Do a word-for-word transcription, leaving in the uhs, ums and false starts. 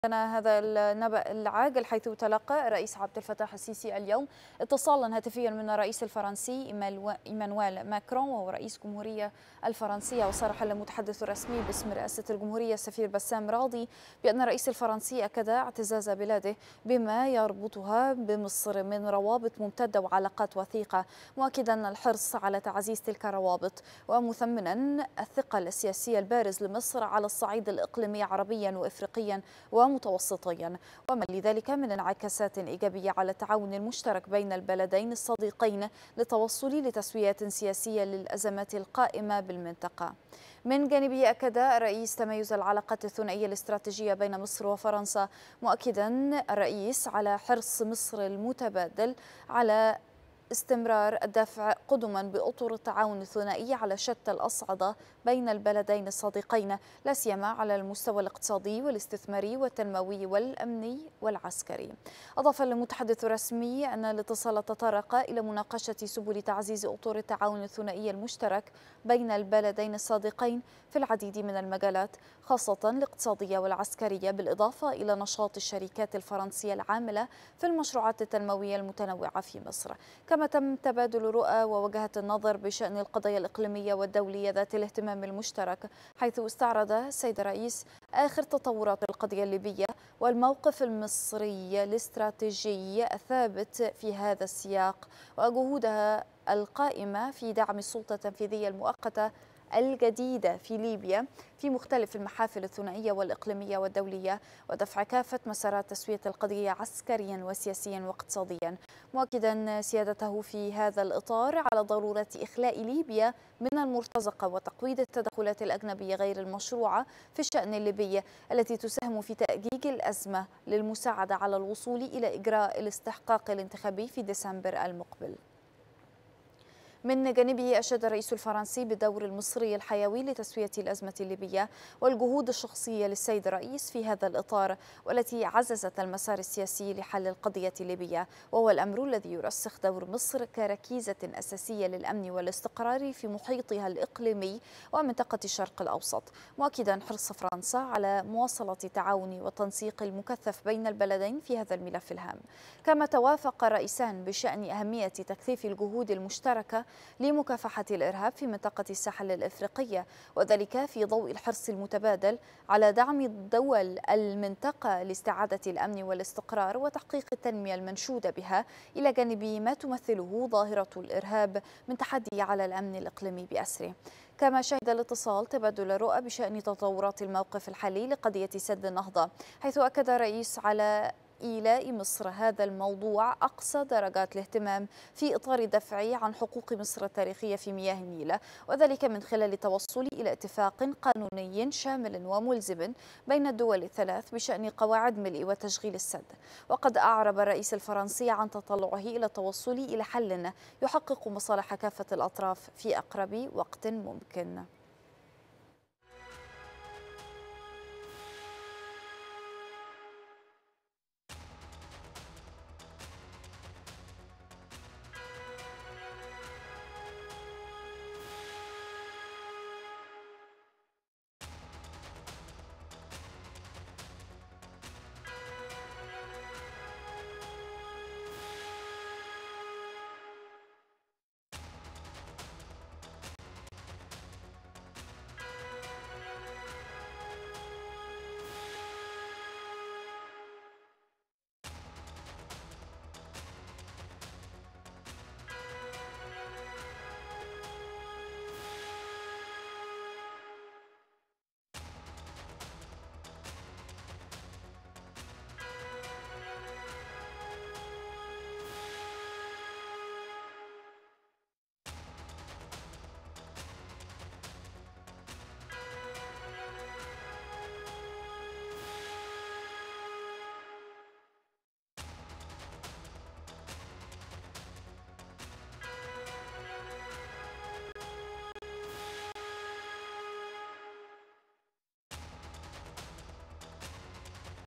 أنا هذا النبأ العاجل، حيث تلقى الرئيس عبد الفتاح السيسي اليوم اتصالا هاتفيا من الرئيس الفرنسي إيمانويل ماكرون وهو رئيس الجمهورية الفرنسية. وصرح المتحدث الرسمي باسم رئاسة الجمهورية السفير بسام راضي بأن الرئيس الفرنسي أكد اعتزاز بلاده بما يربطها بمصر من روابط ممتدة وعلاقات وثيقة، مؤكدا الحرص على تعزيز تلك الروابط ومثمنا الثقل السياسي البارز لمصر على الصعيد الإقليمي عربيا وإفريقيا ومتوسطيا، وما لذلك من انعكاسات إيجابية على التعاون المشترك بين البلدين الصديقين للتوصل لتسويات سياسية للأزمات القائمة بالمنطقة. من جانبه أكد الرئيس تميز العلاقات الثنائية الاستراتيجية بين مصر وفرنسا، مؤكدا الرئيس على حرص مصر المتبادل على استمرار الدفع قدما بأطر التعاون الثنائي على شتى الأصعدة بين البلدين الصديقين، لا سيما على المستوى الاقتصادي والاستثماري والتنموي والأمني والعسكري. أضاف المتحدث الرسمي أن الاتصال تطرق إلى مناقشة سبل تعزيز أطر التعاون الثنائي المشترك بين البلدين الصديقين في العديد من المجالات، خاصة الاقتصادية والعسكرية، بالإضافة إلى نشاط الشركات الفرنسية العاملة في المشروعات التنموية المتنوعة في مصر. كما تم تبادل رؤى ووجهة النظر بشأن القضايا الإقليمية والدولية ذات الاهتمام المشترك، حيث استعرض السيد الرئيس آخر تطورات القضية الليبية والموقف المصري الاستراتيجي الثابت في هذا السياق وجهودها القائمة في دعم السلطة التنفيذية المؤقتة الجديدة في ليبيا في مختلف المحافل الثنائية والإقليمية والدولية، ودفع كافة مسارات تسوية القضية عسكريا وسياسيا واقتصاديا، مؤكدا سيادته في هذا الإطار على ضرورة إخلاء ليبيا من المرتزقة وتقويض التدخلات الأجنبية غير المشروعة في الشأن الليبي التي تساهم في تأجيج الأزمة للمساعدة على الوصول إلى إجراء الاستحقاق الانتخابي في ديسمبر المقبل. من جانبه أشاد الرئيس الفرنسي بالدور المصري الحيوي لتسوية الأزمة الليبية والجهود الشخصية للسيد الرئيس في هذا الإطار، والتي عززت المسار السياسي لحل القضية الليبية، وهو الأمر الذي يرسخ دور مصر كركيزة أساسية للأمن والاستقرار في محيطها الإقليمي ومنطقة الشرق الأوسط، مؤكدا حرص فرنسا على مواصلة التعاون والتنسيق المكثف بين البلدين في هذا الملف الهام. كما توافق الرئيسان بشأن أهمية تكثيف الجهود المشتركة لمكافحة الإرهاب في منطقة الساحل الإفريقية، وذلك في ضوء الحرص المتبادل على دعم دول المنطقة لاستعادة الأمن والاستقرار وتحقيق التنمية المنشودة بها، إلى جانب ما تمثله ظاهرة الإرهاب من تحدي على الأمن الإقليمي بأسره. كما شهد الاتصال تبادل رؤى بشأن تطورات الموقف الحالي لقضية سد النهضة، حيث أكد الرئيس على إيلاء مصر هذا الموضوع أقصى درجات الاهتمام في إطار الدفع عن حقوق مصر التاريخية في مياه النيل، وذلك من خلال التوصل إلى اتفاق قانوني شامل وملزم بين الدول الثلاث بشأن قواعد ملء وتشغيل السد. وقد أعرب الرئيس الفرنسي عن تطلعه إلى التوصل إلى حل يحقق مصالح كافة الأطراف في أقرب وقت ممكن.